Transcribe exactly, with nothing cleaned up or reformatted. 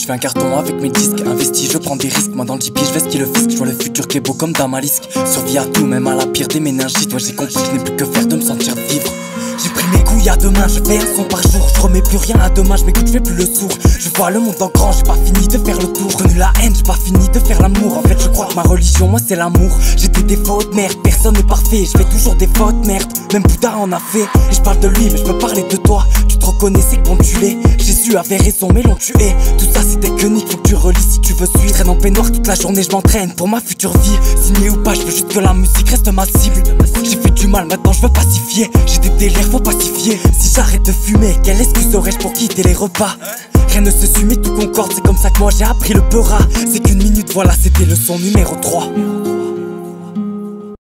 Je fais un carton avec mes disques, investi, je prends des risques. Moi dans le J P, je vais skier le fisc. Je vois le futur qui est beau comme Damalisque. Survie à tout, même à la pire des méningites. Moi j'ai compris que je n'ai plus que faire de me sentir vivre. J'ai pris mes couilles à deux mains, je fais un son par jour. Je remets plus rien à demain, je m'écoute, je fais plus le sourd. Je vois le monde en grand, j'ai pas fini de faire le tour. J'ai connu la haine, j'ai pas fini de faire l'amour. En fait je crois que ma religion, moi c'est l'amour. J'ai des défauts de merde, personne n'est parfait. Je fais toujours des fautes, merde, même Bouddha en a fait. Et je parle de lui, mais je peux parler de toi. Tu te reconnais, c'est qu'on tu l'es. Jésus avait raison, mais l'on tué. Tout ça c'était que nique, faut que tu relis si tu veux suivre. Je traîne en peignoir toute la journée, je m'entraîne pour ma future vie. Signé ou pas, je veux juste que la musique reste ma cible. J'ai fait du mal, maintenant je veux pacifier. J'ai des délires, faut pacifier. Si j'arrête de fumer, quelle excuse aurais-je pour quitter les repas? Rien ne se suit mais tout concorde, c'est comme ça que moi j'ai appris le peura. C'est qu'une minute, voilà, c'était leçon numéro trois.